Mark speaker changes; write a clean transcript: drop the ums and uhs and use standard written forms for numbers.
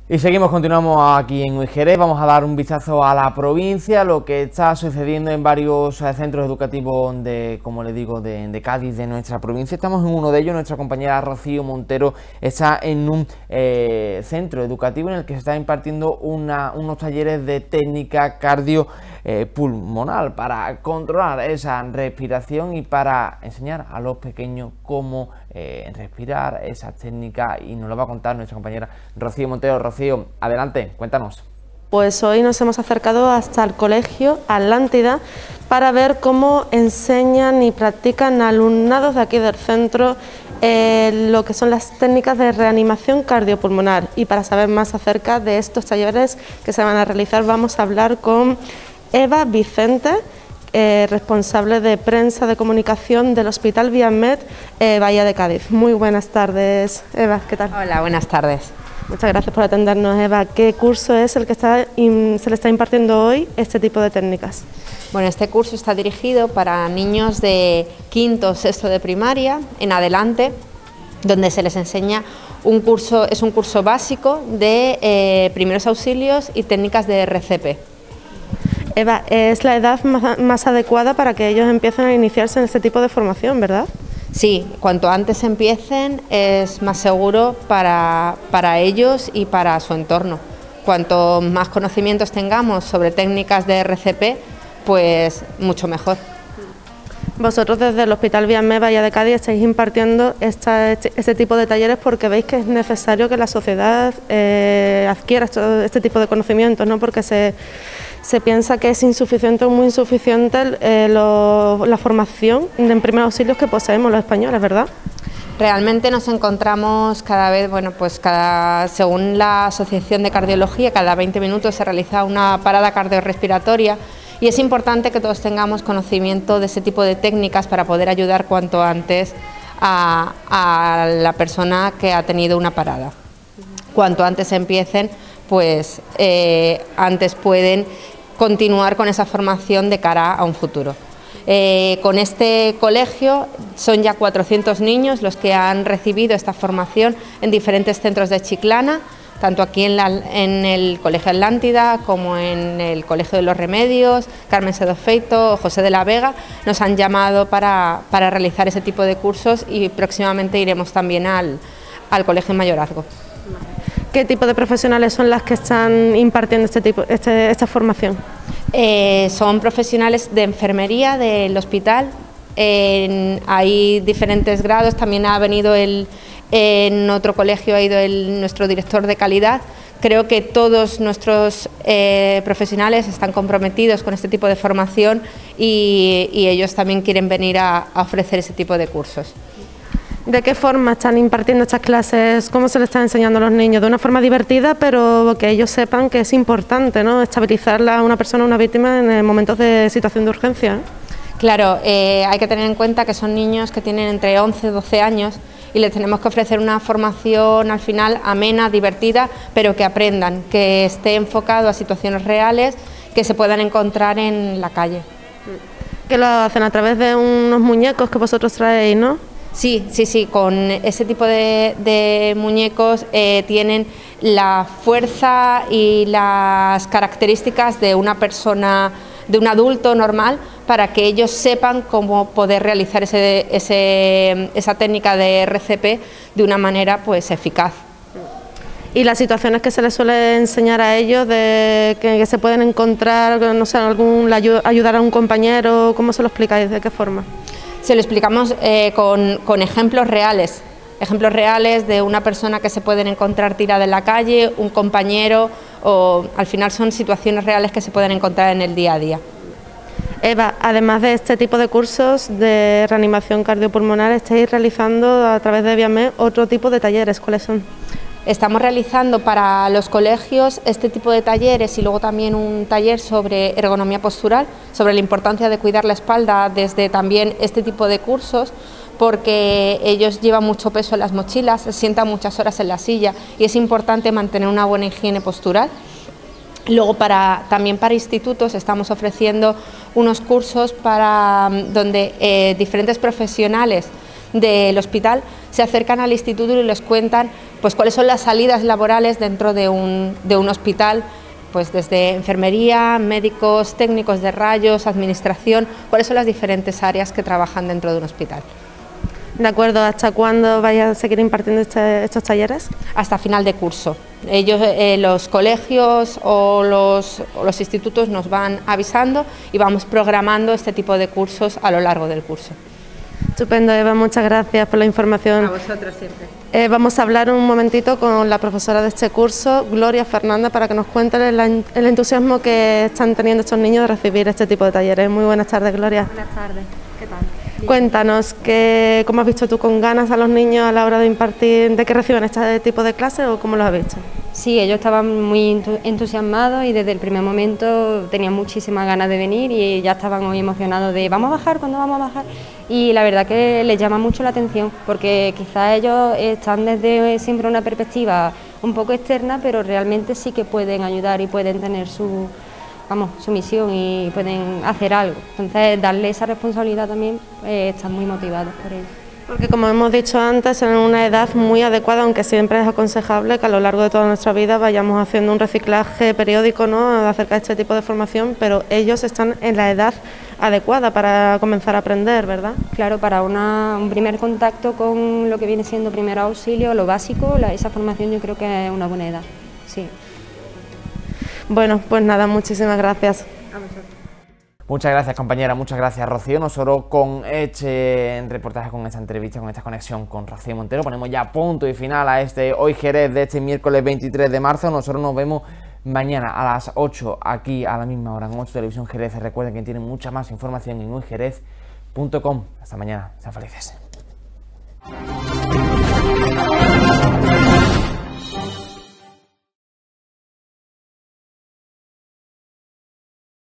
Speaker 1: Y continuamos aquí en Uigerés. Vamos a dar un vistazo a la provincia, lo que está sucediendo en varios centros educativos como les digo, de Cádiz, de nuestra provincia. Estamos en uno de ellos. Nuestra compañera Rocío Montero está en un centro educativo en el que se está impartiendo unos talleres de técnica cardiopulmonar para controlar esa respiración y para enseñar a los pequeños cómo respirar esa técnica, y nos lo va a contar nuestra compañera Rocío Montero. Rocío, adelante, cuéntanos.
Speaker 2: Pues hoy nos hemos acercado hasta el colegio Atlántida para ver cómo enseñan y practican alumnados de aquí del centro lo que son las técnicas de reanimación cardiopulmonar. Y para saber más acerca de estos talleres que se van a realizar, vamos a hablar con Eva Vicente, responsable de prensa de comunicación del Hospital Viamed Bahía de Cádiz. Muy buenas tardes, Eva, ¿qué tal?
Speaker 3: Hola, buenas tardes.
Speaker 2: Muchas gracias por atendernos, Eva. ¿Qué curso es el que se le está impartiendo hoy este tipo de técnicas?
Speaker 3: Bueno, este curso está dirigido para niños de quinto o sexto de primaria en adelante, donde se les enseña es un curso básico de primeros auxilios y técnicas de RCP.
Speaker 2: Eva, es la edad más adecuada para que ellos empiecen a iniciarse en este tipo de formación, ¿verdad?
Speaker 3: Sí, cuanto antes empiecen es más seguro para ellos y para su entorno. Cuanto más conocimientos tengamos sobre técnicas de RCP, pues mucho mejor.
Speaker 2: Vosotros desde el Hospital Viamed Bahía de Cádiz estáis impartiendo este tipo de talleres porque veis que es necesario que la sociedad adquiera este tipo de conocimientos, ¿no? Porque se piensa que es insuficiente o muy insuficiente la formación en primeros auxilios que poseemos los españoles, ¿verdad?
Speaker 3: Realmente nos encontramos cada vez, según la Asociación de Cardiología, cada 20 minutos se realiza una parada cardiorrespiratoria, y es importante que todos tengamos conocimiento de ese tipo de técnicas para poder ayudar cuanto antes a la persona que ha tenido una parada. Cuanto antes empiecen, pues antes pueden continuar con esa formación de cara a un futuro. Con este colegio son ya 400 niños los que han recibido esta formación en diferentes centros de Chiclana, tanto aquí en el Colegio Atlántida como en el Colegio de los Remedios, Carmen Sedo Feito, José de la Vega. Nos han llamado para realizar ese tipo de cursos, y próximamente iremos también al Colegio en Mayorazgo.
Speaker 2: ¿Qué tipo de profesionales son las que están impartiendo esta formación?
Speaker 3: Son profesionales de enfermería del hospital. Hay diferentes grados. También ha venido en otro colegio ha ido nuestro director de calidad. Creo que todos nuestros profesionales están comprometidos con este tipo de formación, y ellos también quieren venir a ofrecer ese tipo de cursos.
Speaker 2: ¿De qué forma están impartiendo estas clases? ¿Cómo se les está enseñando a los niños? De una forma divertida, pero que ellos sepan que es importante, ¿no?, estabilizar a una persona, una víctima, en momentos de situación de urgencia, ¿eh?
Speaker 3: Claro, hay que tener en cuenta que son niños que tienen entre 11 y 12 años, y les tenemos que ofrecer una formación al final amena, divertida, pero que aprendan, que esté enfocado a situaciones reales que se puedan encontrar en la calle.
Speaker 2: Que lo hacen a través de unos muñecos que vosotros traéis, ¿no?
Speaker 3: Sí, con ese tipo de muñecos tienen la fuerza y las características de una persona, de un adulto normal, para que ellos sepan cómo poder realizar esa técnica de RCP de una manera pues eficaz.
Speaker 2: Y las situaciones que se les suele enseñar a ellos, que se pueden encontrar, no sé, ayudar a un compañero, ¿cómo se lo explicáis? ¿De qué forma?
Speaker 3: Se lo explicamos con ejemplos reales de una persona que se pueden encontrar tirada en la calle, un compañero, o al final son situaciones reales que se pueden encontrar en el día a día.
Speaker 2: Eva, además de este tipo de cursos de reanimación cardiopulmonar, estáis realizando a través de Viamed otro tipo de talleres. ¿Cuáles son?
Speaker 3: Estamos realizando para los colegios este tipo de talleres, y luego también un taller sobre ergonomía postural, sobre la importancia de cuidar la espalda desde también este tipo de cursos, porque ellos llevan mucho peso en las mochilas, se sientan muchas horas en la silla, y es importante mantener una buena higiene postural. Luego también para institutos estamos ofreciendo unos cursos donde diferentes profesionales del hospital se acercan al instituto y les cuentan pues cuáles son las salidas laborales dentro de un hospital, pues desde enfermería, médicos, técnicos de rayos, administración, cuáles son las diferentes áreas que trabajan dentro de un hospital.
Speaker 2: De acuerdo, ¿hasta cuándo vais a seguir impartiendo estos talleres?
Speaker 3: Hasta final de curso. Ellos, los colegios o los institutos nos van avisando y vamos programando este tipo de cursos a lo largo del curso.
Speaker 2: Estupendo, Eva, muchas gracias por la información.
Speaker 3: A vosotros siempre.
Speaker 2: Vamos a hablar un momentito con la profesora de este curso, Gloria Fernández, para que nos cuente el entusiasmo que están teniendo estos niños de recibir este tipo de talleres. Muy buenas tardes, Gloria.
Speaker 4: Buenas tardes, ¿qué tal? Bien.
Speaker 2: Cuéntanos, ¿cómo has visto tú con ganas a los niños a la hora de impartir, de que reciban este tipo de clases o cómo los has visto?
Speaker 4: Sí, ellos estaban muy entusiasmados y desde el primer momento tenían muchísimas ganas de venir y ya estaban muy emocionados de ¿vamos a bajar? ¿Cuándo vamos a bajar? Y la verdad que les llama mucho la atención porque quizás ellos están desde siempre una perspectiva un poco externa, pero realmente sí que pueden ayudar y pueden tener su misión y pueden hacer algo. Entonces, darle esa responsabilidad también, están muy motivados por ello.
Speaker 2: Porque como hemos dicho antes, en una edad muy adecuada, aunque siempre es aconsejable que a lo largo de toda nuestra vida vayamos haciendo un reciclaje periódico, ¿no?, acerca de este tipo de formación, pero ellos están en la edad adecuada para comenzar a aprender, ¿verdad?
Speaker 4: Claro, para un primer contacto con lo que viene siendo primer auxilio, lo básico, esa formación yo creo que es una buena edad, sí.
Speaker 2: Bueno, pues nada, muchísimas gracias.
Speaker 4: A vosotros.
Speaker 1: Muchas gracias, compañera, muchas gracias, Rocío. Nosotros con este reportaje, con esta entrevista, con esta conexión con Rocío Montero, ponemos ya punto y final a este Hoy Jerez de este miércoles 23 de marzo. Nosotros nos vemos mañana a las 8 aquí a la misma hora en 8 Televisión Jerez. Recuerden que tienen mucha más información en hoyjerez.com. Hasta mañana, sean felices.